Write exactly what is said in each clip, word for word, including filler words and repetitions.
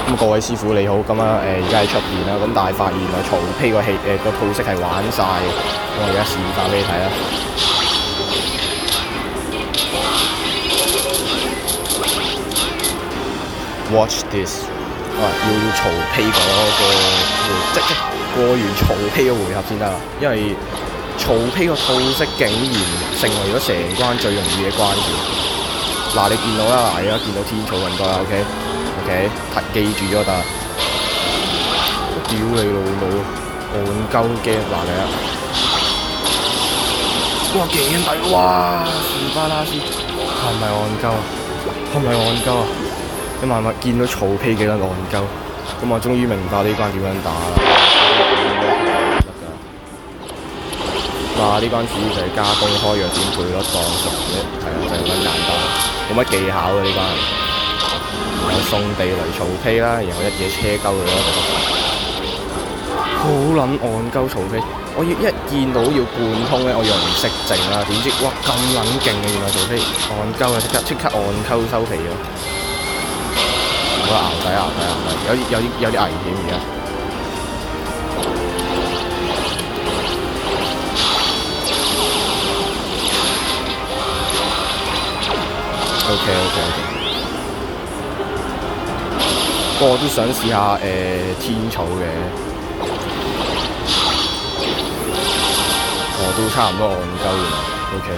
咁各位師傅你好，咁啊誒而家喺出邊啦，咁但係發現啊曹丕個氣誒個套式係玩晒嘅，咁我而家示範俾你睇啦。Watch this， 啊要要曹丕嗰個即即過完曹丕嘅回合先得啦，因為曹丕個套式竟然成為咗成關最容易嘅關鍵。嗱你見到啦，嗱而家見到天草雲過啦 ，OK。OK， 記住咗得。屌你老母，戇鳩嘅嗱你啊！哇幾抵！哇士巴拉斯係咪戇鳩啊？係咪戇鳩啊？你慢慢見到曹丕幾撚戇鳩，咁我終於明白呢關點樣打啦。嗱呢關主要就係加工開弱點配率當熟嘅，係啊就係咁簡單，冇乜技巧嘅呢關。有送地雷曹丕啦，然後一嘢車鳩佢咯，好撚戇鳩曹丕！我要一見到要貫通咧，我以為唔識靜啦，點知哇咁撚勁嘅，原來曹丕戇鳩啊！即刻即刻戇鳩收皮咗，好啦，淆底淆底淆底，有啲有啲有啲危險而家。OK OK OK。不過我都想試下誒、呃、天草嘅，我、哦、都差唔多戇鳩嘅 ，OK，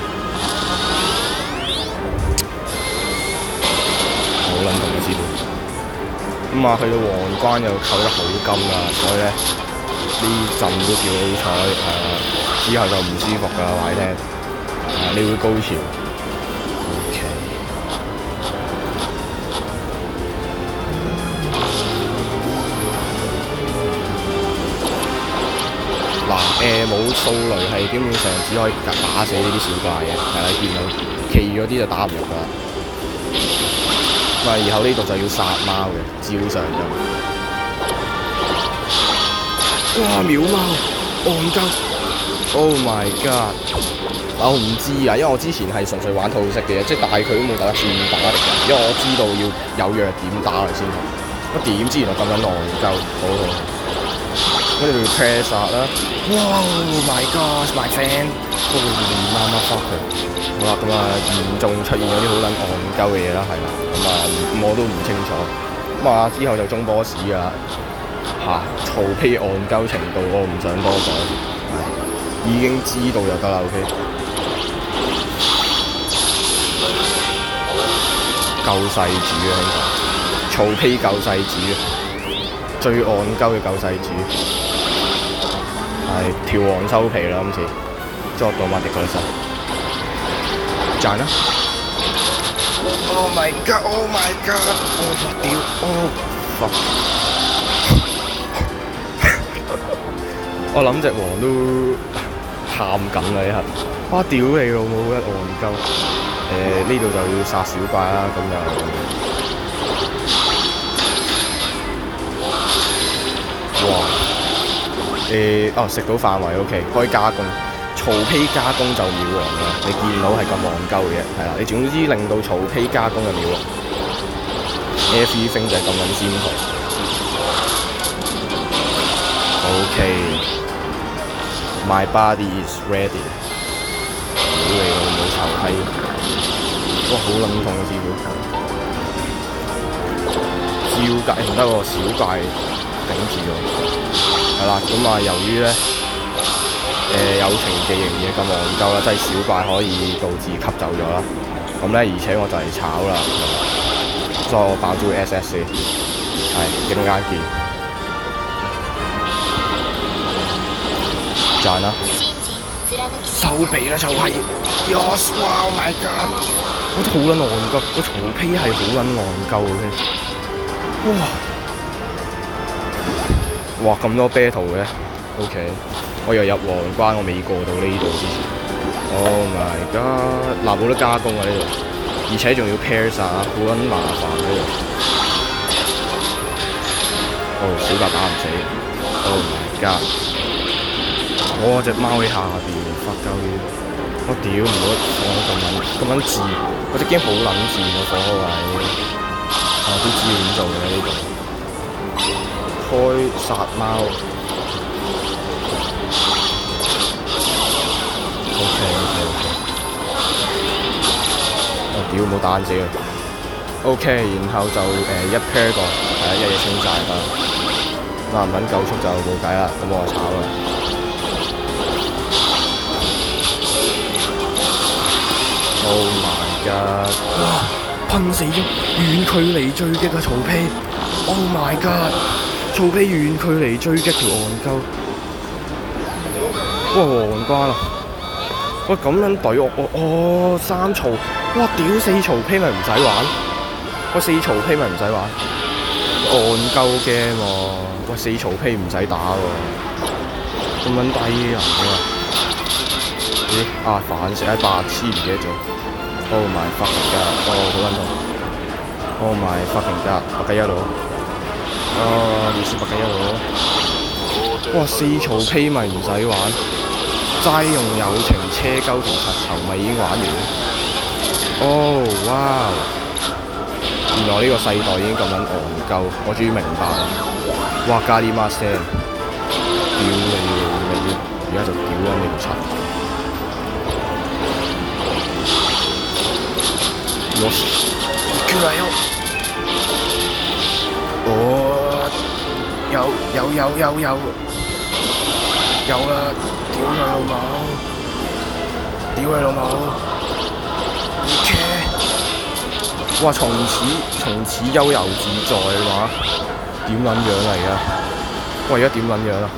好撚同你知道。咁啊，去到皇關又扣得好金啦，所以咧呢陣都叫好彩，誒、呃、之後就唔舒服㗎啦，話你聽，啊你會高潮。嗱誒冇掃雷係基本上只可以打死呢啲小怪嘅，係啦見到，其餘嗰啲就打唔入㗎啦。咁啊，以後呢度就要殺貓嘅，照常就。哇秒貓，戇鳩 ！Oh my god！ 我唔知啊，因為我之前係純粹玩套式嘅，即係大佢都冇打得算打敵人，因為我知道要有弱點打嚟先好。我點知原來咁撚戇鳩，好好。跟住 press 殺啦，哇 ！Oh my god，my friend， 都啱啱 fuck 佢。好啦，咁啊嚴重出現咗啲好撚戇鳩嘅嘢啦，係啦，咁啊我都唔清楚。咁啊之後就中 boss 㗎啦，嚇曹丕戇鳩程度我唔想多講，已經知道就得啦 ，OK。救世主啊，兄弟！曹丕救世主，最戇鳩嘅救世主。係條王收皮啦，今次捉到馬迪嗰隻，賺啦 ！Oh my god！Oh my god！ 我屌！Oh fuck！ 我諗隻王都喊緊啦一刻，哇屌你老母一戇鳩！誒呢度就要殺小怪啦，咁就哇！誒哦食到範圍 OK， 可以加工。曹丕加工就秒王啦，你見到係咁戇鳩嘅，係啦，你總之令到曹丕加工就秒王。Everything 就係咁撚先鋒。OK，my body is ready。屌你老母臭閪！哇好撚痛啊師傅！照計唔得喎，小怪頂住喎。係啦，咁啊，由於咧，誒、呃、友情技型嘢咁戇鳩啦，即係小怪可以導致吸走咗啦。咁咧，而且我就嚟炒啦，所以我爆咗 S S 先，係陣間見，賺啦！收皮啦，就係 Yes， 哇 ！Oh my god！ 我真係好撚戇鳩，個曹丕係好撚戇鳩嘅，哇！哇咁多 battle 嘅 ，OK， 我又入皇關，我未過到呢度之前。Oh my god！ 嗱冇得加工啊呢度，而且仲要 pair 殺，好撚麻煩呢度。哦，小白打唔死。Oh my god！ 我隻貓喺下邊，發鳩啲。我屌唔好放得咁撚咁撚賤，我隻 game 好撚賤啊火位。啊都知點做嘅呢度。 開殺貓。OK OK OK。我屌冇打死佢。OK， 然後就誒、呃、一 pair 過，係啊，一嘢清晒得。嗱唔等夠速就冇計啦，咁我就炒啦。Oh my god！ 哇，噴死咗！遠距離追擊啊，曹丕 ！Oh my god！ 曹丕遠距離追擊條戇鳩。哇，皇冠啊！喂，咁樣懟我，我哦三曹，哇屌四曹丕咪唔使玩，喂四曹丕咪唔使玩，戇鳩 game 喎，喂四曹丕唔使打喎，咁撚低人㗎，咦啊反射喺白痴唔記得咗 ，Oh my fucking god，哦好撚痛 ，Oh my fucking god，白雞一路，哦你是白雞一路，哇四曹丕咪唔使玩。齋用友情車鳩同柒頭咪已經玩完。哦，哇！原來呢個世代已經咁撚戇鳩，我終於明白啦。哇！加啲乜聲？屌你老味！而家就屌緊你個柒頭。よし、行くわよ。哦，有有有有有有啦！屌佢老母！屌佢老母 ！O.K. 哇！從此從此悠遊自在話，點撚樣嚟㗎？喂，而家點撚樣啊？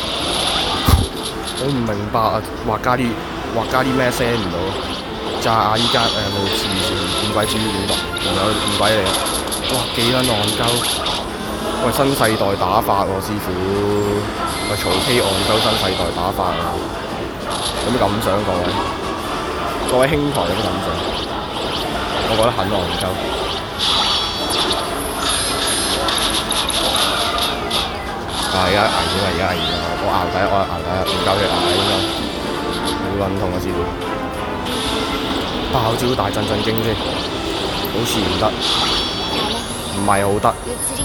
我唔明白啊！畫加啲畫加啲咩聲唔到？炸啊！依家誒冇黐線，五鬼至於五毒，仲有五鬼嚟啊！哇！幾撚戇鳩！喂，新世代打法喎、啊，師傅！喂，曹丕戇鳩新世代打法啊！有咩感想各位？各位兄台有咩感想？我覺得很戇鳩。啊！而家危險啊！而家危險啊！我熬底，我熬底啊！唔夠血捱應該。好撚痛啊！師傅！爆招大震震驚先，好似唔得，唔係好得。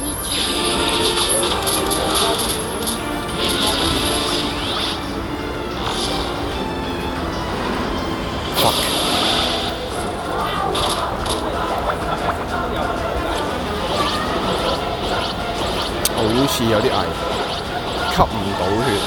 好似有啲危，吸唔到血。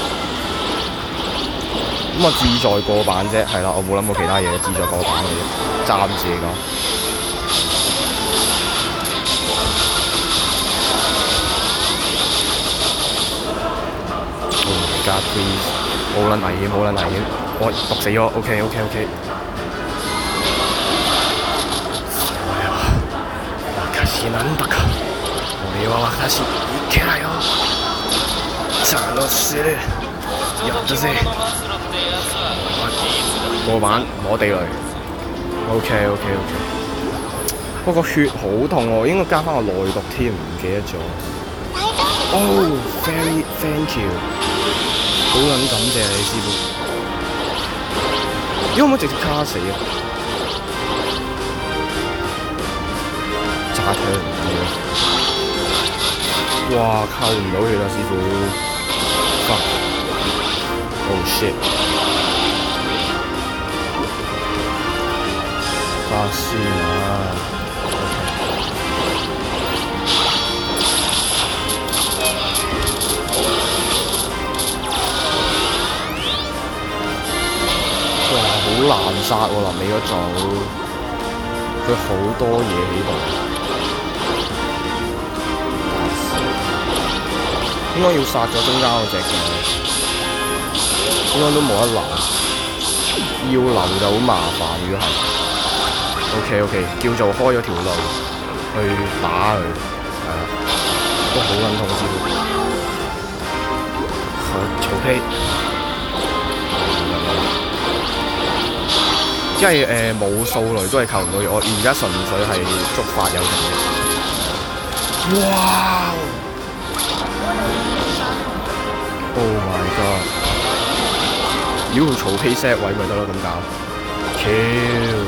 咁啊，志在過版啫，係啦，我冇諗過其他嘢，志在過版嘅啫，暫時嚟講。Oh my god please！ 冇撚危險，冇撚危險，我毒死咗 ，OK OK OK。私なんだか。俺は私、いけないよ。楽しい。やったぜ。過版摸地雷 ，OK OK OK。不過血好痛喎，應該加翻個內毒添，唔記得咗。Oh very thank you， 好撚感謝你師傅。咦，可唔可以直接卡死啊？炸佢唔要。哇！扣唔到血啦，師傅。fuck。Oh shit！ 巴斯啊！哇！好難殺喎，臨尾嗰組，佢好多嘢喺度。應該要殺咗中間嗰隻嘅，應該都冇得留，要留就好麻煩。如果係 ，OK OK， 叫做開咗條路去打佢，係啦，都好撚痛師傅。好，曹丕，因為誒冇數雷都係扣唔到，我而家純粹係觸發有成嘅。哇！ Oh my god！ 妖曹丕 set 位咪得咯，咁搞 ，kill！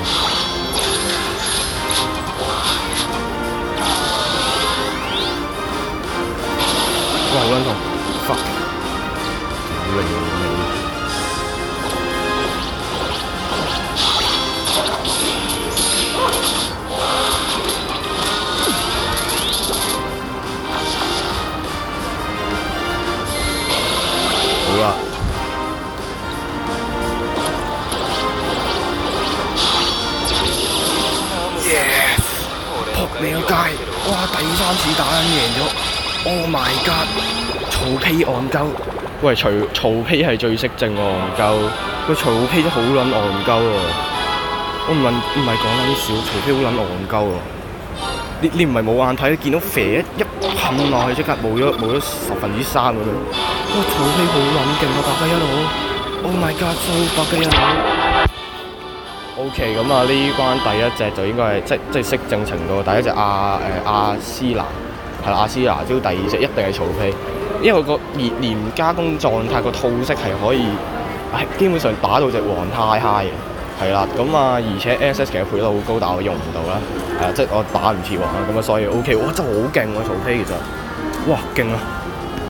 哇！ 哇好撚痛 ，fuck， 屌你老味！好啦。撲你個街！哇！第三次打緊贏咗 ，Oh my god！ 曹丕戇鳩，喂，曹曹丕係最識正喎戇鳩，個曹丕都好撚戇鳩喎。我唔撚唔係講撚少，曹丕好撚戇鳩喎。你你唔係冇眼睇，見到啡一噴落去，即刻冇咗冇咗十分之三咁樣。哇！曹丕好撚勁啊，百雞一佬 ！Oh my god！ so 百雞一佬。O.K. 咁啊，呢關第一隻就應該係即即識正程度，第一隻阿誒阿斯蘭係啦，阿斯蘭，之後第二隻一定係曹丕，因為個連連加工狀態個套式係可以係基本上打到隻王太 high 嘅，係啦，咁啊而且 S S 其實配得好高，但係我用唔到啦，係啊，即我打唔切王啦，咁啊所以 O.K. 哇真係好勁喎曹丕其實，哇勁啊！